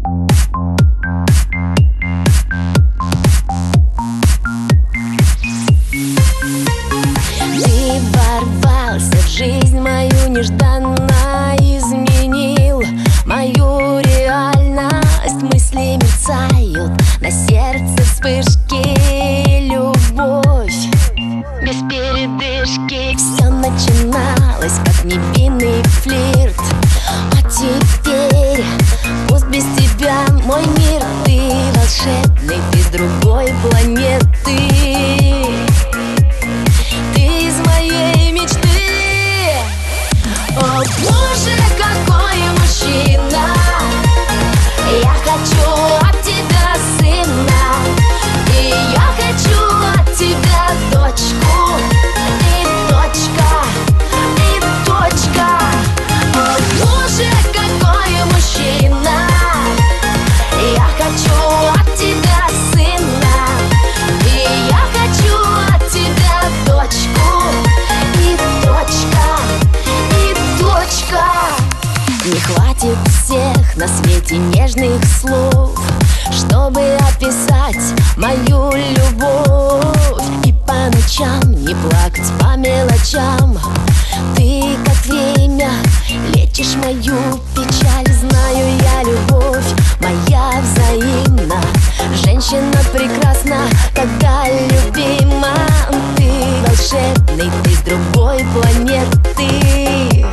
Ты ворвался в жизнь мою нежданно, изменил мою реальность. Мысли мерцают, на сердце вспышки, любовь без передышки. Все начиналось как невинный флирт, а теперь пусть без тебя мой мир. Ты волшебный, ты с другой планеты. Ты из моей мечты. О боже, какой мужчина! Я хочу от тебя сына, и я хочу от тебя дочку. И точка, и точка. О боже, какой мужчина! Я хочу от тебя сына, и я хочу от тебя дочку. И точка, и точка. Не хватит всех на свете нежных слов, чтобы описать мою любовь. И по ночам не плакать по мелочам. Ты как время лечишь мою печаль. Знаю я, любовь моя взаимна. Женщина прекрасна, когда любима. Ты волшебный, ты с другой планеты.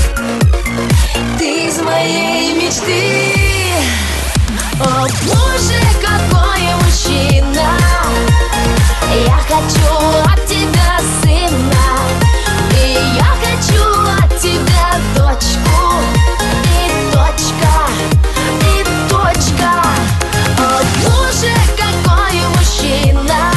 Ты из моей мечты. О боже, какой мужчина! Я хочу от тебя сына, и я хочу от тебя дочку. И точка, и точка. О боже, какой мужчина!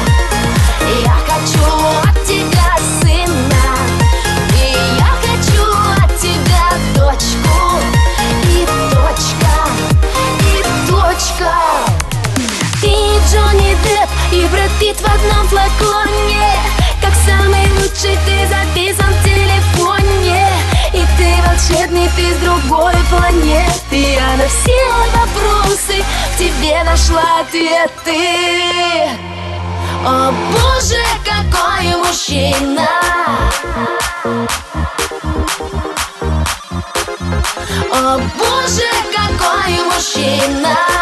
Я хочу от тебя сына, и я хочу от тебя дочку. И точка, и точка. Ты Джонни Депп и Брэд Питт в одном флаконе. Как самый лучший ты записан в телефоне. И ты волшебный, ты с другой планеты. Я на все вопросы к тебе нашла ответы. О боже, какой мужчина! О боже, какой мужчина!